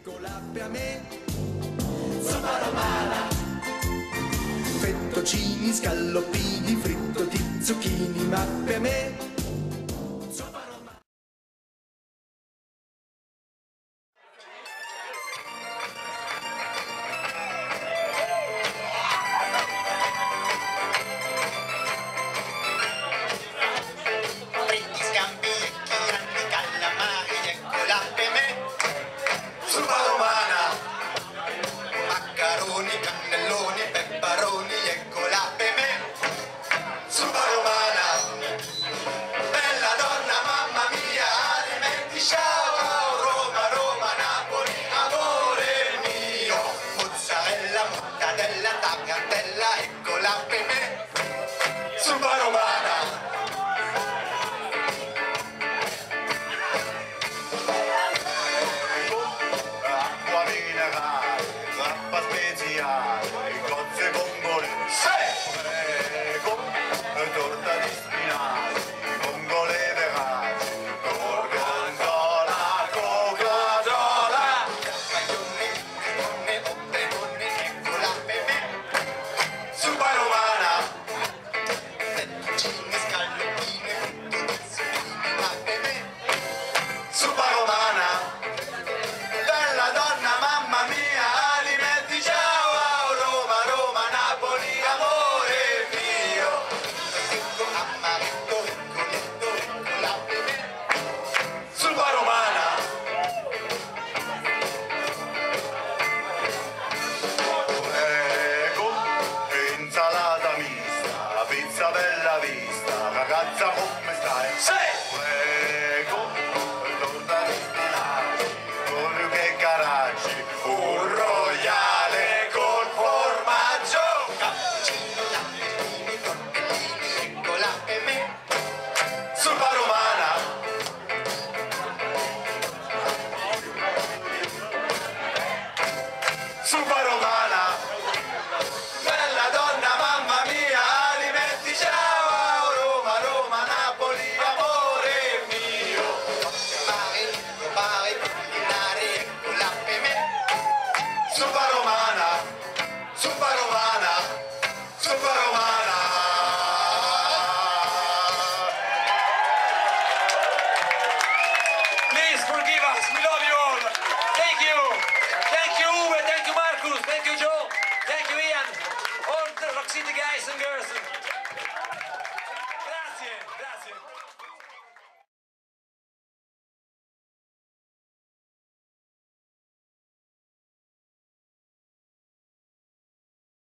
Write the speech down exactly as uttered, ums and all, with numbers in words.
Eccola per me, zuppa romana. Fettuccini, scalloppini, frittoti, zucchini, ma per me zuppa romana. Fritti, scampi e chianti, calamari, eccola per me zuppa romana. Maccaroni, cannelloni, pepperoni, eccola per me zuppa romana. Bella donna, mamma mia, alimenti ciao. Roma, Roma, Napoli, amore mio. Mozzarella, mortadella, tagliatella, eccola per me zuppa romana. Acqua minerale, grappa speziale, cozze vongole, prego, torta di spinaci, vongole veraci, gorgonzola, Coca-Cola. Maglione, limone, oppegone, eccola per me zuppa romana. Fettuccine, scalloppine, frittoni, zucchine, ma per me zuppa romana.